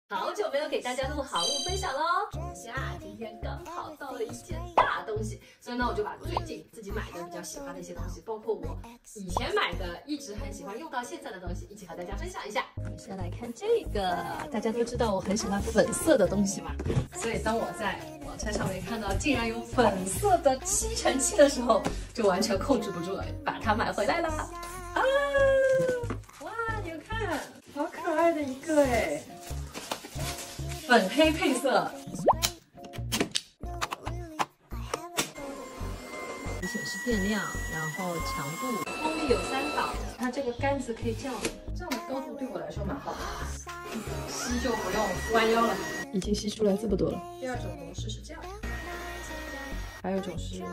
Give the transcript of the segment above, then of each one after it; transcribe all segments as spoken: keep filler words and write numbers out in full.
好久没有给大家录好物分享喽，呀，今天刚好到了一件大东西，所以呢，我就把最近自己买的比较喜欢的一些东西，包括我以前买的一直很喜欢用到现在的东西，一起和大家分享一下。我们先来看这个，大家都知道我很喜欢粉色的东西嘛，所以当我在网站上面看到竟然有粉色的吸尘器的时候，就完全控制不住了，把它买回来了。啊，哇，你们看，好可爱的一个哎！ 粉黑配色，显示变亮，然后强度，功率有三档，它这个杆子可以这样，这样的高度对我来说蛮好的，吸就不用弯腰了，已经吸出来这么多了。第二种模式是这样，还有一种是这样。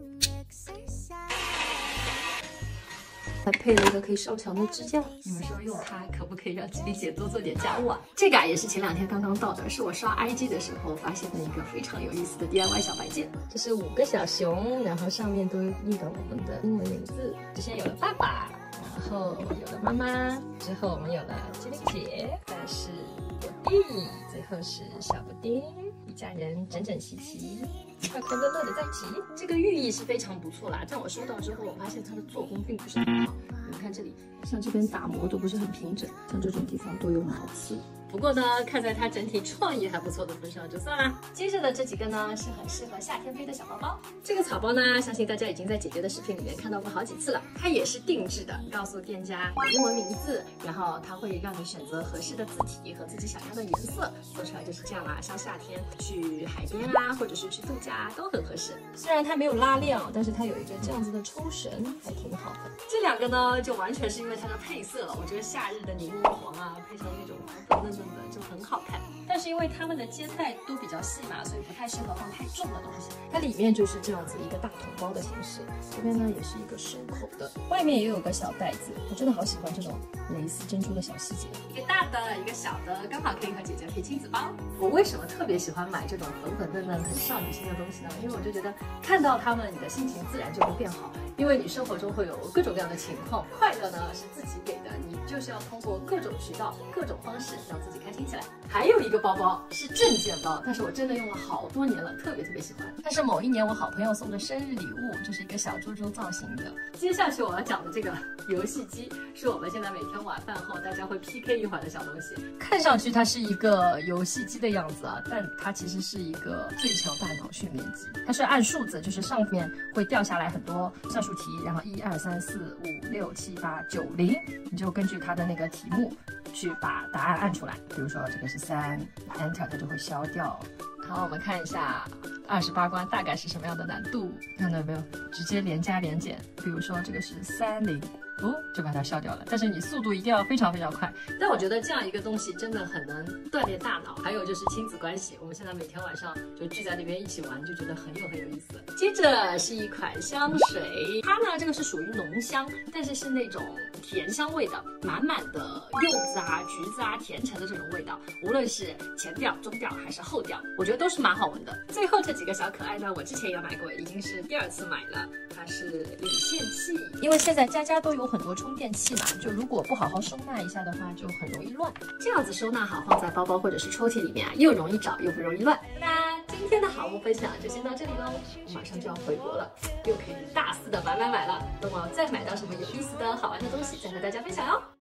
还配了一个可以上墙的支架，你们说用它可不可以让吉利姐多做点家务啊？这个啊也是前两天刚刚到的，是我刷 I G 的时候发现的一个非常有意思的 D I Y 小摆件。这是五个小熊，然后上面都印了我们的英文名字。之前有了爸爸，然后有了妈妈，之后我们有了吉利姐，再是我弟，最后是小布丁，一家人整整齐齐。 快快乐乐的在一起，这个寓意是非常不错啦。但我收到之后，我发现它的做工并不是很好。你们看这里，像这边打磨都不是很平整，像这种地方都有毛刺。不过呢，看在它整体创意还不错的份上，就算啦。接着的这几个呢，是很适合夏天背的小包包。这个草包呢，相信大家已经在姐姐的视频里面看到过好几次了。它也是定制的，告诉店家英文名字，然后它会让你选择合适的字体和自己想要的颜色，做出来就是这样啦。像夏天去海边啊，或者是去度假都很合适。虽然它没有拉链，但是它有一个这样子的抽绳，还挺好的。这两个呢，就完全是因为它的配色了。我觉得夏日的柠檬黄啊，配上那种粉嫩嫩的就很好看。但是因为它们的接带都比较细嘛，所以不太适合放太重的东西。它里面就是这样子一个大桶包的形式，这边呢也是一个收口的，外面也有个小袋子。我真的好喜欢这种蕾丝珍珠的小细节，一个大的，一个小的，刚好可以和姐姐配亲子包。我为什么特别喜欢买这种粉粉嫩嫩、很少女心的东西呢？因为我就觉得看到它们，你的心情自然就会变好。因为你生活中会有各种各样的情况，快乐呢是自己给的，你就是要通过各种渠道、各种方式让自己开心起来。还有一个包包是证件包，但是我真的用了好多年了，特别特别喜欢。它是某一年我好朋友送的生日礼物，就是一个小猪猪造型的。接下去我要讲的这个游戏机，是我们现在每天晚饭后大家会 P K 一会儿的小东西。看上去它是一个游戏机的样子啊，但它其实是一个最强大脑训练机。它是按数字，就是上面会掉下来很多算术题，然后一二三四五六七八九零，你就根据它的那个题目去把答案按出来。比如说这个是三 ，Enter 它就会消掉。好，我们看一下二十八关大概是什么样的难度，看到没有？直接连加连减。比如说这个是三零。哦，就把它消掉了，但是你速度一定要非常非常快。但我觉得这样一个东西真的很能锻炼大脑。还有就是亲子关系，我们现在每天晚上就聚在那边一起玩，就觉得很有很有意思。接着是一款香水，它呢这个是属于浓香，但是是那种甜香味的，满满的柚子啊、橘子啊、甜橙的这种味道，无论是前调、中调还是后调，我觉得都是蛮好闻的。最后这几个小可爱呢，我之前也买过，已经是第二次买了，它是离线器，因为现在家家都有很多充电器嘛，就如果不好好收纳一下的话，就很容易乱。这样子收纳好，放在包包或者是抽屉里面啊，又容易找又不容易乱。那今天的好物分享就先到这里喽，我马上就要回国了，又可以大肆的买买买了。等我再买到什么有意思的好玩的东西，再和大家分享哦。